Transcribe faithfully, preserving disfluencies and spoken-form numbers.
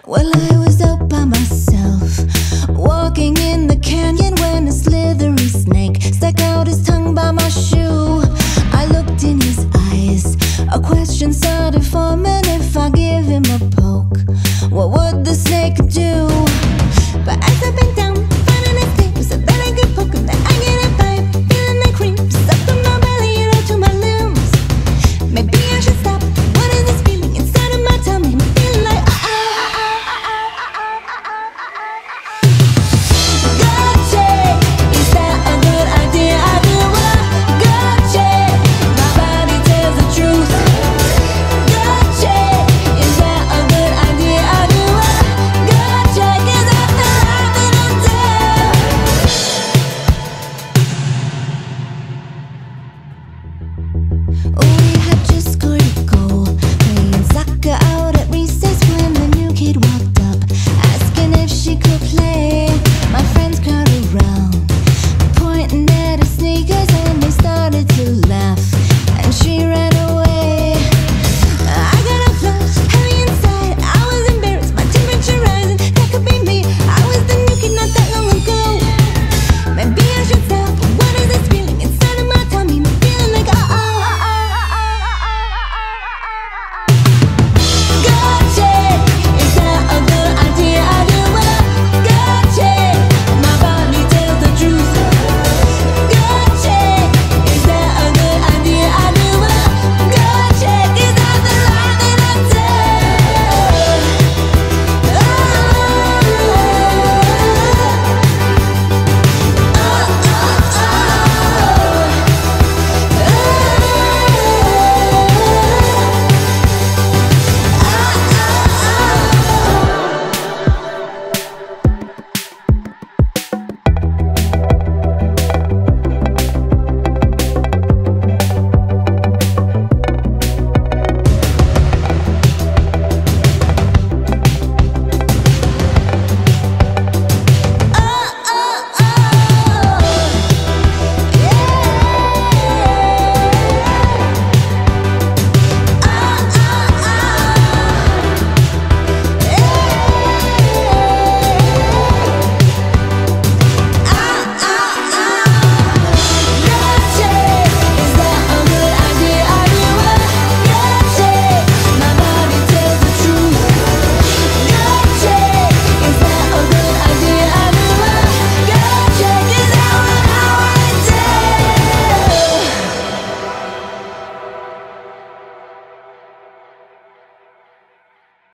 Well, I was out by myself, walking in the canyon when a slithery snake stuck out his tongue by my shoe. I looked in his eyes, a question started forming. If I give him a poke, what would the snake do?